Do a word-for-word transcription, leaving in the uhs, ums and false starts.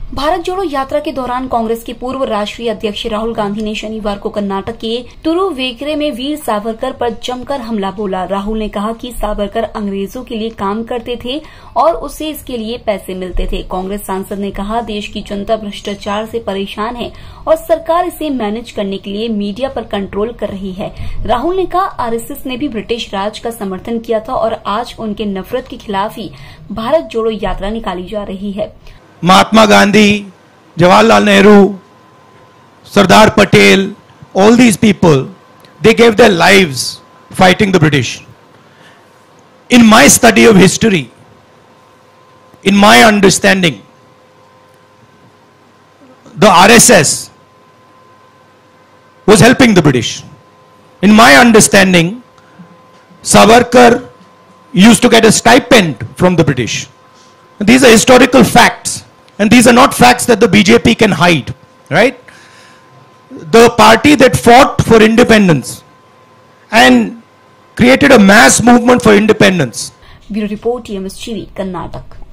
भारत जोड़ो यात्रा के दौरान कांग्रेस के पूर्व राष्ट्रीय अध्यक्ष राहुल गांधी ने शनिवार को कर्नाटक के तुरुवेकेरे में वीर सावरकर पर जमकर हमला बोला। राहुल ने कहा कि सावरकर अंग्रेजों के लिए काम करते थे और उसे इसके लिए पैसे मिलते थे। कांग्रेस सांसद ने कहा, देश की जनता भ्रष्टाचार से परेशान है और सरकार इसे मैनेज करने के लिए मीडिया पर कंट्रोल कर रही है। राहुल ने कहा, आरएसएस ने भी ब्रिटिश राज का समर्थन किया था और आज उनके नफरत के खिलाफ ही भारत जोड़ो यात्रा निकाली जा रही है। Mahatma Gandhi, Jawaharlal Nehru, Sardar Patel, all these people, they gave their lives fighting the British. In my study of history, in my understanding, the R S S was helping the British. In my understanding, Savarkar used to get a stipend from the British. These are historical facts. And these are not facts that the B J P can hide, right? The party that fought for independence and created a mass movement for independence. Bureau Report, T M S T V, Karnataka.